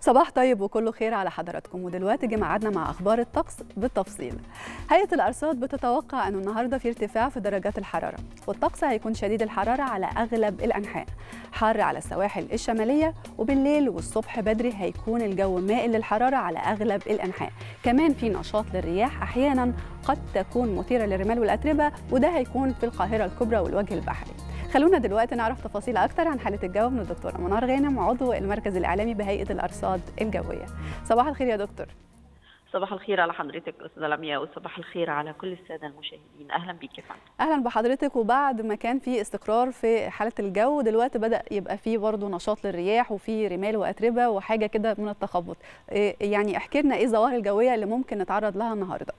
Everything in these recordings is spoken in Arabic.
صباح طيب وكله خير على حضراتكم. ودلوقتي جه ميعادنا مع اخبار الطقس بالتفصيل. هيئه الارصاد بتتوقع انه النهارده في ارتفاع في درجات الحراره، والطقس هيكون شديد الحراره على اغلب الانحاء، حار على السواحل الشماليه، وبالليل والصبح بدري هيكون الجو مائل للحراره على اغلب الانحاء. كمان في نشاط للرياح احيانا قد تكون مثيره للرمال والاتربه، وده هيكون في القاهره الكبرى والوجه البحري. خلونا دلوقتي نعرف تفاصيل أكتر عن حالة الجو من الدكتورة منار غانم، عضو المركز الإعلامي بهيئة الأرصاد الجوية. صباح الخير يا دكتور. صباح الخير على حضرتك أستاذة لمياء، وصباح الخير على كل السادة المشاهدين. أهلا بيك يا فندم. أهلا بحضرتك. وبعد ما كان في استقرار في حالة الجو، دلوقتي بدأ يبقى في برضه نشاط للرياح وفي رمال وأتربة وحاجة كده من التخبط. يعني احكي لنا إيه الظواهر الجوية اللي ممكن نتعرض لها النهارده؟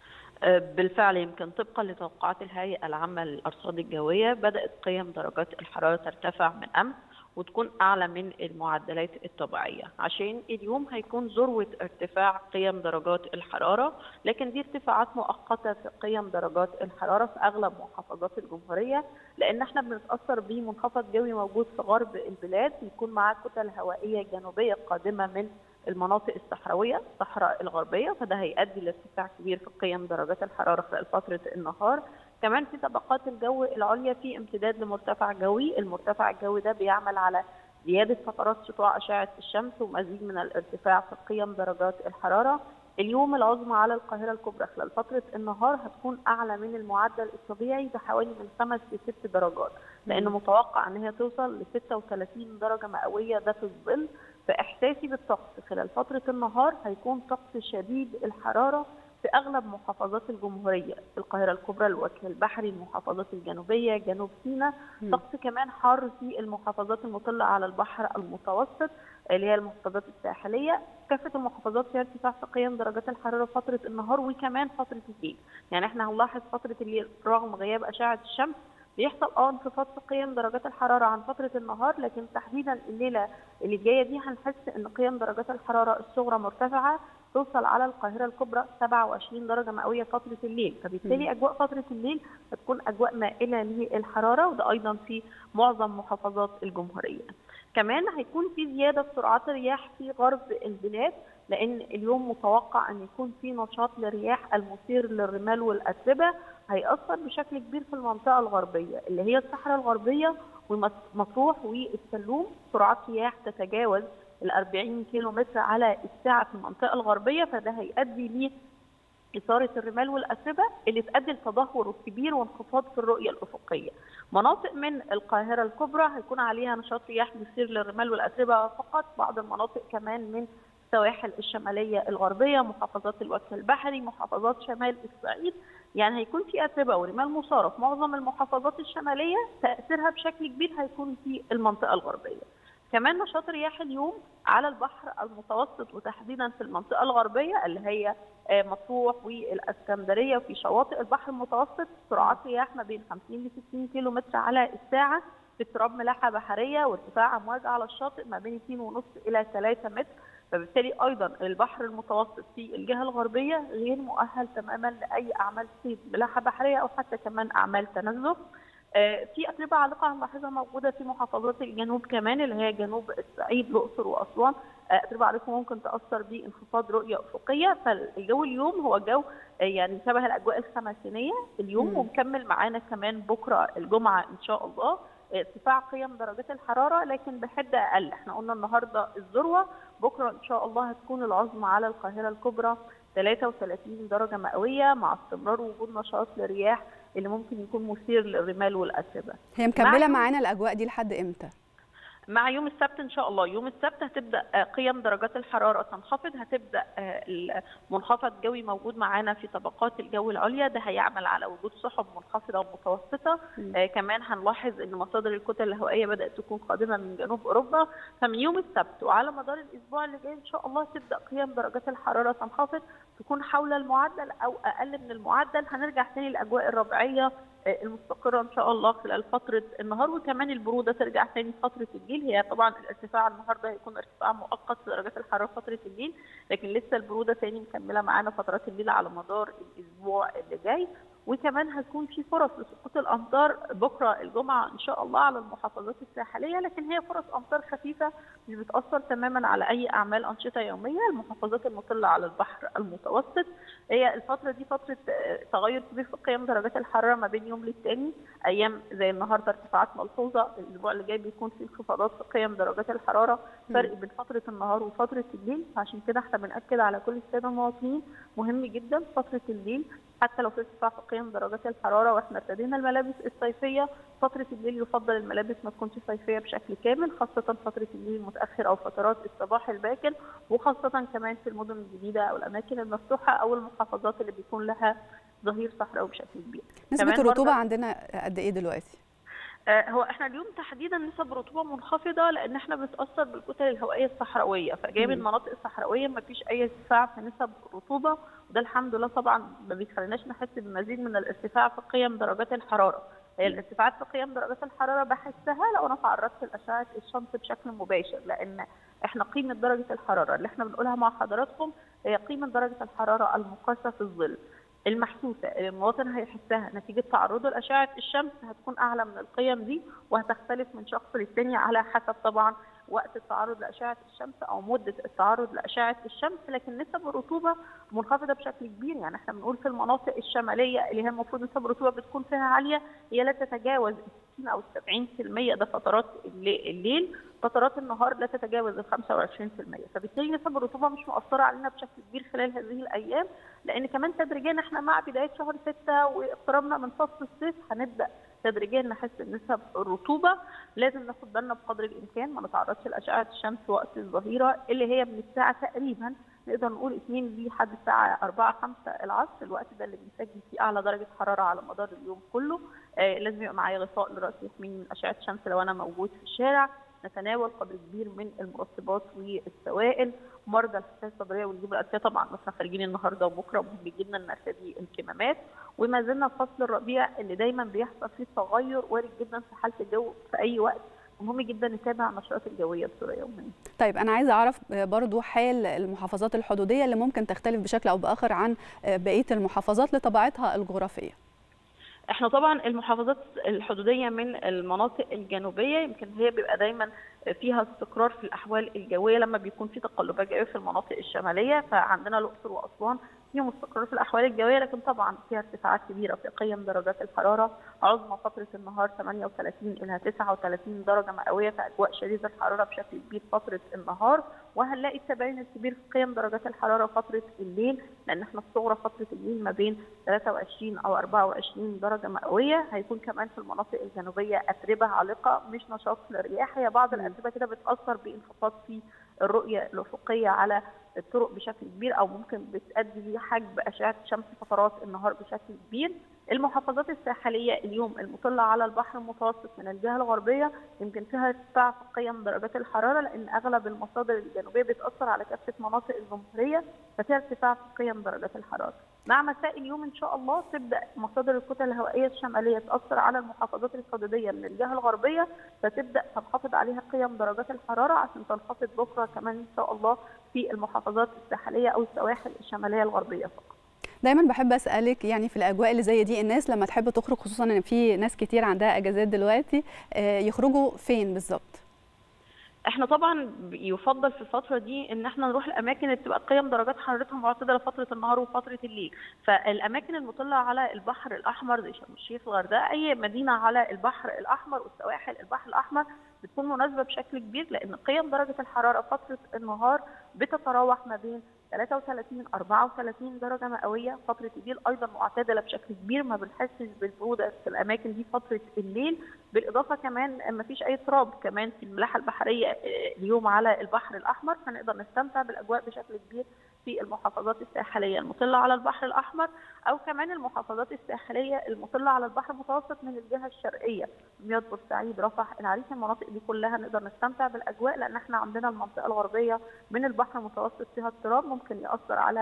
بالفعل يمكن طبقا لتوقعات الهيئة العامة للأرصاد الجوية بدأت قيم درجات الحرارة ترتفع من أمس وتكون أعلى من المعدلات الطبيعية، عشان اليوم هيكون ذروة ارتفاع قيم درجات الحرارة، لكن دي ارتفاعات مؤقتة في قيم درجات الحرارة في أغلب محافظات الجمهورية، لأن احنا بنتأثر بمنخفض جوي موجود في غرب البلاد بيكون معاه كتل هوائية جنوبية قادمة من المناطق الصحراويه، الصحراء الغربيه، فده هيؤدي لارتفاع كبير في قيم درجات الحراره خلال فتره النهار. كمان في طبقات الجو العليا في امتداد لمرتفع جوي، المرتفع الجوي ده بيعمل على زياده فترات سطوع اشعه الشمس ومزيد من الارتفاع في قيم درجات الحراره. اليوم العظمى على القاهره الكبرى خلال فتره النهار هتكون اعلى من المعدل الطبيعي بحوالي من 5 ل 6 درجات، لانه متوقع ان هي توصل ل 36 درجه مئويه ده في الظل. فإحساسي بالطقس خلال فترة النهار هيكون طقس شديد الحرارة في أغلب محافظات الجمهورية، في القاهرة الكبرى، الوجه البحري، المحافظات الجنوبية، جنوب سيناء. طقس كمان حار في المحافظات المطلة على البحر المتوسط اللي هي المحافظات الساحلية. كافة المحافظات فيها ارتفاع في قيم درجات الحرارة فترة النهار وكمان فترة الليل. يعني احنا هنلاحظ فترة الليل رغم غياب أشعة الشمس بيحصل انخفاض في قيم درجات الحراره عن فتره النهار، لكن تحديدا الليله اللي جايه دي هنحس ان قيم درجات الحراره الصغرى مرتفعه، توصل على القاهره الكبرى 27 درجه مئويه فتره الليل، فبالتالي اجواء فتره الليل هتكون اجواء مائله للحراره، وده ايضا في معظم محافظات الجمهوريه. كمان هيكون في زياده في سرعات الرياح في غرب البلاد، لان اليوم متوقع ان يكون في نشاط للرياح المثير للرمال والاتربه، هيأثر بشكل كبير في المنطقة الغربية اللي هي الصحراء الغربية ومطروح والسلوم. سرعات رياح تتجاوز ال 40 كيلو متر على الساعة في المنطقة الغربية، فده هيؤدي لإثارة الرمال والأتربة اللي تؤدي لتدهور كبير وانخفاض في الرؤية الأفقية. مناطق من القاهرة الكبرى هيكون عليها نشاط رياح مثير للرمال والأتربة فقط، بعض المناطق كمان من السواحل الشمالية الغربية، محافظات الوجه البحري، محافظات شمال الصعيد، يعني هيكون في أتربة ورمال مثارة في معظم المحافظات الشمالية، تأثيرها بشكل كبير هيكون في المنطقة الغربية. كمان نشاط رياح اليوم على البحر المتوسط وتحديدا في المنطقة الغربية اللي هي مطروح والإسكندرية وفي شواطئ البحر المتوسط، سرعات رياح ما بين 50 ل 60 كيلو متر على الساعة في اضطراب ملاحة بحرية، وارتفاع أمواج على الشاطئ ما بين 2.5 إلى 3 متر. فبالتالي ايضا البحر المتوسط في الجهه الغربيه غير مؤهل تماما لاي اعمال صيد ملاحه بحريه او حتى كمان اعمال تنزه. في اتربه عالقه هنلاحظها موجوده في محافظات الجنوب كمان اللي هي جنوب الصعيد، الاقصر واسوان، اتربه عالقه ممكن تاثر بانخفاض رؤيه افقيه. فالجو اليوم هو جو يعني شبه الاجواء الخماسينيه اليوم، ومكمل معانا كمان بكره الجمعه ان شاء الله ارتفاع قيم درجات الحراره لكن بحده اقل. احنا قلنا النهارده الذروه، بكره ان شاء الله هتكون العظمى على القاهره الكبرى 33 درجه مئويه مع استمرار وجود نشاط للرياح اللي ممكن يكون مثير للرمال والاتربه. هي مكمله معانا الاجواء دي لحد امتى؟ مع يوم السبت ان شاء الله. يوم السبت هتبدا قيم درجات الحراره تنخفض، هتبدا المنخفض جوي موجود معانا في طبقات الجو العليا، ده هيعمل على وجود سحب منخفضه ومتوسطه. كمان هنلاحظ ان مصادر الكتل الهوائيه بدات تكون قادمه من جنوب اوروبا. فمن يوم السبت وعلى مدار الاسبوع اللي جاي ان شاء الله تبدا قيم درجات الحراره تنخفض، تكون حول المعدل او اقل من المعدل، هنرجع تاني للاجواء الربيعيه المستقره ان شاء الله خلال فتره النهار، وكمان البروده ترجع ثاني فتره الليل. هي طبعا الارتفاع النهارده هيكون ارتفاع مؤقت في درجات الحراره فتره الليل، لكن لسه البروده ثاني مكمله معانا فترات الليل على مدار الاسبوع اللي جاي. وكمان هتكون في فرص لسقوط الامطار بكره الجمعه ان شاء الله على المحافظات الساحليه، لكن هي فرص امطار خفيفه مش بتاثر تماما على اي اعمال انشطه يوميه. المحافظات المطله على البحر المتوسط هي الفتره دي فتره تغير كبير في قيم درجات الحراره ما بين يوم للتاني، ايام زي النهارده ارتفاعات ملحوظه، الاسبوع اللي جاي بيكون في انخفاضات في قيم درجات الحراره، فرق بين فتره النهار وفتره الليل. فعشان كده احنا بنأكد على كل الساده المواطنين مهم جدا فتره الليل حتى لو في ارتفاع في قيم درجات الحراره واحنا ارتدينا الملابس الصيفيه، فتره الليل يفضل الملابس ما تكونش صيفيه بشكل كامل، خاصه فتره الليل المتاخر او فترات الصباح الباكر، وخاصه كمان في المدن الجديده او الاماكن المفتوحه او المحافظات اللي بيكون لها ظهير صحراوي بشكل كبير. نسبه الرطوبه عندنا قد ايه دلوقتي؟ هو احنا اليوم تحديدا نسب رطوبه منخفضه لان احنا بنتاثر بالكتل الهوائيه الصحراويه، فجاي من المناطق الصحراويه ما فيش اي ارتفاع في نسب رطوبه، وده الحمد لله طبعا ما بيخليناش نحس بمزيد من الارتفاع في قيم درجات الحراره. هي الارتفاعات في قيم درجات الحراره بحسها لو انا تعرضت لاشعه الشمس بشكل مباشر، لان احنا قيمه درجه الحراره اللي احنا بنقولها مع حضراتكم هي قيمه درجه الحراره المقاسه في الظل المحسوسه اللي المواطن هيحسها نتيجه تعرضه لاشعه الشمس هتكون اعلى من القيم دي، وهتختلف من شخص للتاني على حسب طبعا وقت التعرض لاشعه الشمس او مده التعرض لاشعه الشمس. لكن نسب الرطوبه منخفضه بشكل كبير، يعني احنا بنقول في المناطق الشماليه اللي هي المفروض نسب الرطوبه بتكون فيها عاليه هي لا تتجاوز 60 او 70%، ده فترات الليل، فترات النهار لا تتجاوز ال 25%، فبالتالي نسب الرطوبه مش مؤثره علينا بشكل كبير خلال هذه الايام، لان كمان تدريجيا احنا مع بدايه شهر 6 واقترابنا من فصل الصيف هنبدا تدريجيا نحس بنسب الرطوبه. لازم ناخد بالنا بقدر الامكان ما نتعرضش لاشعه الشمس وقت الظهيره اللي هي من الساعه تقريبا نقدر نقول 2 دي لحد الساعه 4 5 العصر، الوقت ده اللي بنسجل فيه اعلى درجه حراره على مدار اليوم كله. لازم يبقى معايا غطاء لراسي يحميني من اشعه الشمس لو انا موجود في الشارع، نتناول قدر كبير من المرطبات والسوائل، مرضى الحساسيه الصدريه والجيوب الانفيه طبعا واحنا خارجين النهارده وبكره مهم جدا نرتدي الكمامات، وما زلنا في فصل الربيع اللي دايما بيحصل فيه تغير وارد جدا في حاله الجو في اي وقت، مهم جدا نتابع النشرات الجويه بصوره يوميه. طيب انا عايزه اعرف برضو حال المحافظات الحدوديه اللي ممكن تختلف بشكل او باخر عن بقيه المحافظات لطبيعتها الجغرافيه. احنا طبعا المحافظات الحدوديه من المناطق الجنوبيه يمكن هي بيبقى دايما فيها استقرار في الاحوال الجويه لما بيكون في تقلبات جويه في المناطق الشماليه، فعندنا الاقصر واسوان فيهم استقرار في الاحوال الجويه، لكن طبعا فيها ارتفاعات كبيره في قيم درجات الحراره، عظمى فتره النهار 38 الى 39 درجه مئويه في اجواء شديده الحراره بشكل كبير فتره النهار، وهنلاقي التباين الكبير في قيم درجات الحراره فتره الليل، لان احنا الصغرى فتره الليل ما بين 23 او 24 درجه مئويه. هيكون كمان في المناطق الجنوبيه اتربه عالقه مش نشاط للرياح، هي بعض الاتربه كده بتاثر بانخفاض في الرؤيه الافقيه على الطرق بشكل كبير او ممكن بتؤدي لحجب اشعه الشمس فترات النهار بشكل كبير. المحافظات الساحليه اليوم المطله على البحر المتوسط من الجهه الغربيه يمكن فيها ارتفاع في قيم درجات الحراره، لان اغلب المصادر الجنوبيه بتاثر على كافه مناطق الجمهوريه ففيها ارتفاع في قيم درجات الحراره. مع مساء اليوم ان شاء الله تبدا مصادر الكتل الهوائيه الشماليه تاثر على المحافظات الحدوديه من الجهه الغربيه، فتبدا تنخفض عليها قيم درجات الحراره عشان تنخفض بكره كمان ان شاء الله في المحافظات الساحليه او السواحل الشماليه الغربيه فقط. دايما بحب اسالك يعني في الاجواء اللي زي دي الناس لما تحب تخرج، خصوصا ان في ناس كتير عندها اجازات دلوقتي، يخرجوا فين بالظبط؟ احنا طبعا يفضل في الفتره دي ان احنا نروح الاماكن اللي بتبقى قيم درجات حرارتها معتدله فتره النهار وفتره الليل، فالاماكن المطله على البحر الاحمر زي شرم الشيخ، الغردقه، اي مدينه على البحر الاحمر والسواحل البحر الاحمر بتكون مناسبه بشكل كبير، لان قيم درجه الحراره فتره النهار بتتراوح ما بين 33 34 درجه مئويه، فتره الليل ايضا معتدله بشكل كبير ما بنحسش بالبروده في الاماكن دي فتره الليل، بالاضافه كمان ما فيش اي تراب كمان في الملاحه البحريه اليوم على البحر الاحمر، فنقدر نستمتع بالاجواء بشكل كبير في المحافظات الساحليه المطله على البحر الاحمر او كمان المحافظات الساحليه المطله على البحر المتوسط من الجهه الشرقيه، دمياط، بورسعيد، رفح، العريش، المناطق دي كلها نقدر نستمتع بالاجواء، لان احنا عندنا المنطقه الغربيه من البحر المتوسط فيها اضطراب ممكن ياثر على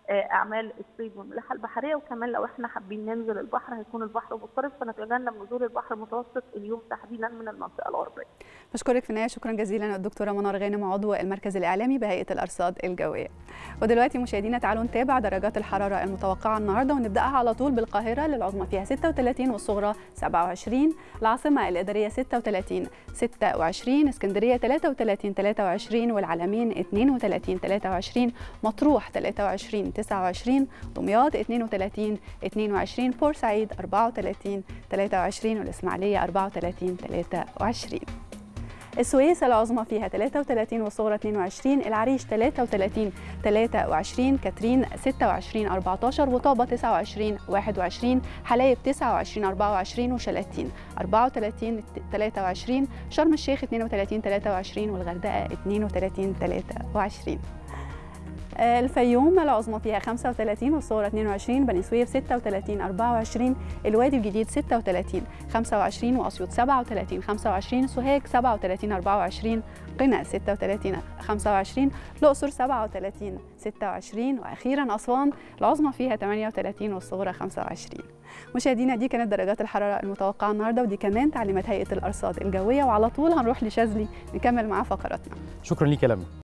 اعمال الصيد والملاحه البحريه، وكمان لو احنا حابين ننزل البحر هيكون البحر مضطرب، فنتجنب نزول البحر المتوسط اليوم تحديدا من المنطقه الغربيه. بشكرك في النهايه شكرا جزيلا الدكتوره منار غانم عضو المركز الاعلامي بهيئه الارصاد الجويه. ودلوقتي مشاهدينا تعالوا نتابع درجات الحراره المتوقعه النهارده، ونبداها على طول بالقاهره للعظمى فيها 36 والصغرى 27، العاصمه الاداريه 36 26، اسكندريه 33 23، والعلمين 32 23، مطروح 23 29، دمياط 32 22، بورسعيد 34 23، والاسماعيليه 34 23. السويس العظمى فيها 33 والصغرى 22، العريش 33 23، كاترين 26 14، وطابة 29 21، حلايب 29 24، وشلاتين 34 23، شرم الشيخ 32 23، والغردقة 32 23. الفيوم العظمى فيها 35 والصغرى 22، بني سويف 36 24، الوادي الجديد 36 25، واسيوط 37 25، سوهاج 37 24، قنا 36 25، الاقصر 37 26، واخيرا اسوان العظمى فيها 38 والصغرى 25. مشاهدينا دي كانت درجات الحراره المتوقعه النهارده، ودي كمان تعليمات هيئه الارصاد الجويه، وعلى طول هنروح لشاذلي نكمل معاه فقراتنا. شكرا ليك يا لمى.